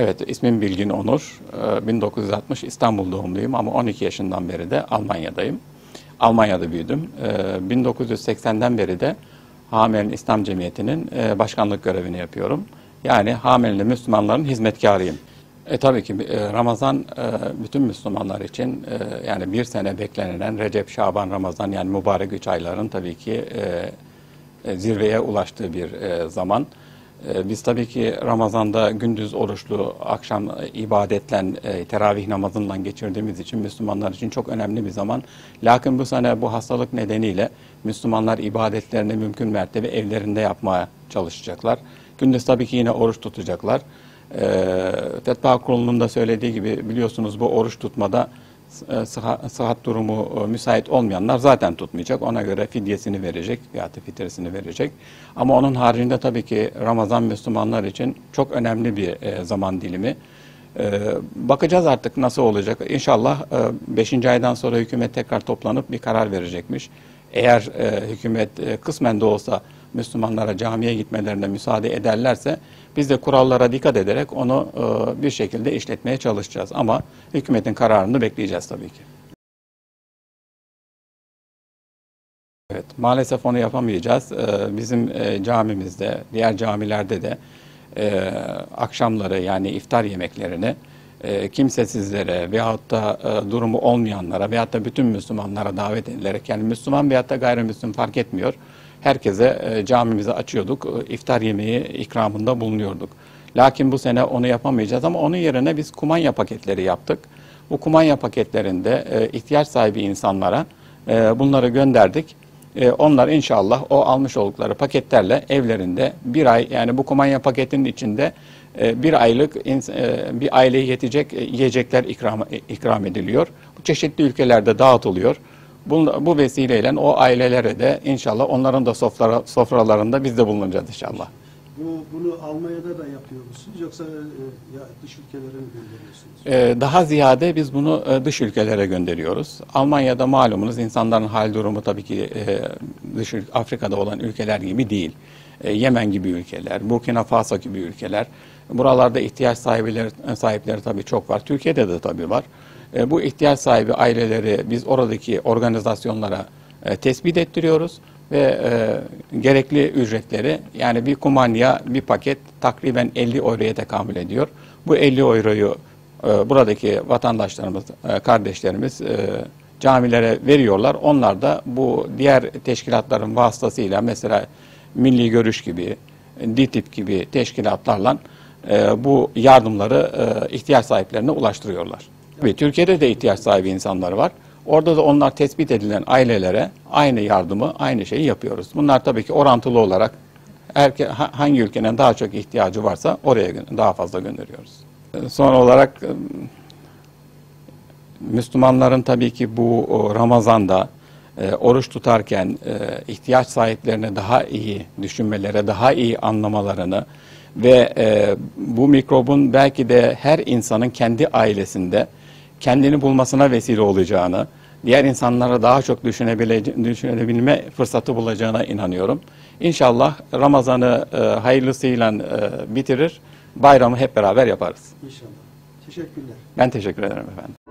Evet, ismim Bilgin Onur. 1960 İstanbul doğumluyum ama 12 yaşından beri de Almanya'dayım. Almanya'da büyüdüm. 1980'den beri de Hamelin İslam Cemiyeti'nin başkanlık görevini yapıyorum. Yani Hamelin Müslümanların hizmetkarıyım. Tabii ki Ramazan bütün Müslümanlar için yani bir sene beklenilen Recep, Şaban, Ramazan yani mübarek 3 ayların tabii ki zirveye ulaştığı bir zaman. Biz tabii ki Ramazan'da gündüz oruçlu, akşam ibadetle, teravih namazıyla geçirdiğimiz için Müslümanlar için çok önemli bir zaman. Lakin bu sene bu hastalık nedeniyle Müslümanlar ibadetlerini mümkün mertebe evlerinde yapmaya çalışacaklar. Gündüz tabii ki yine oruç tutacaklar. Fetva Kurulu'nun da söylediği gibi biliyorsunuz bu oruç tutmada sıhhat durumu müsait olmayanlar zaten tutmayacak. Ona göre fidyesini verecek, fiyatı fitresini verecek. Ama onun haricinde tabii ki Ramazan Müslümanlar için çok önemli bir zaman dilimi. Bakacağız artık nasıl olacak. İnşallah 5. aydan sonra hükümet tekrar toplanıp bir karar verecekmiş. Eğer hükümet kısmen de olsa Müslümanlara camiye gitmelerine müsaade ederlerse biz de kurallara dikkat ederek onu bir şekilde işletmeye çalışacağız. Ama hükümetin kararını bekleyeceğiz tabii ki. Evet, maalesef onu yapamayacağız. Bizim camimizde, diğer camilerde de akşamları yani iftar yemeklerini kimsesizlere veyahut da durumu olmayanlara veyahut da bütün Müslümanlara davet edilerek yani Müslüman veyahut da gayrimüslim fark etmiyor. Herkese camimizi açıyorduk, iftar yemeği ikramında bulunuyorduk. Lakin bu sene onu yapamayacağız ama onun yerine biz kumanya paketleri yaptık. Bu kumanya paketlerinde ihtiyaç sahibi insanlara bunları gönderdik. Onlar inşallah o almış oldukları paketlerle evlerinde bir ay yani bu kumanya paketinin içinde bir aylık bir aileye yetecek yiyecekler ikram ediliyor. Bu çeşitli ülkelerde dağıtılıyor. Bu vesileyle o ailelere de inşallah onların da sofralarında biz de bulunacağız inşallah. Bunu Almanya'da da yapıyor musunuz yoksa dış ülkelere mi gönderiyorsunuz? Daha ziyade biz bunu dış ülkelere gönderiyoruz. Almanya'da malumunuz insanların hal durumu tabii ki dış Afrika'da olan ülkeler gibi değil. Yemen gibi ülkeler, Burkina Faso gibi ülkeler. Buralarda ihtiyaç sahipleri tabii çok var. Türkiye'de de tabii var. Bu ihtiyaç sahibi aileleri biz oradaki organizasyonlara tespit ettiriyoruz ve gerekli ücretleri yani bir kumanya bir paket takriben 50 euroya tekamül ediyor. Bu 50 euroyu buradaki vatandaşlarımız, kardeşlerimiz camilere veriyorlar. Onlar da bu diğer teşkilatların vasıtasıyla mesela Milli Görüş gibi, DİTİB gibi teşkilatlarla bu yardımları ihtiyaç sahiplerine ulaştırıyorlar. Tabii, Türkiye'de de ihtiyaç sahibi insanlar var. Orada da onlar tespit edilen ailelere aynı yardımı, aynı şeyi yapıyoruz. Bunlar tabii ki orantılı olarak hangi ülkenin daha çok ihtiyacı varsa oraya daha fazla gönderiyoruz. Son olarak Müslümanların tabii ki bu Ramazan'da oruç tutarken ihtiyaç sahiplerine daha iyi düşünmelere, daha iyi anlamalarını ve bu mikrobun belki de her insanın kendi ailesinde kendini bulmasına vesile olacağını, diğer insanlara daha çok düşünebilme fırsatı bulacağına inanıyorum. İnşallah Ramazan'ı hayırlısıyla bitirir, bayramı hep beraber yaparız. İnşallah. Teşekkürler. Ben teşekkür ederim efendim.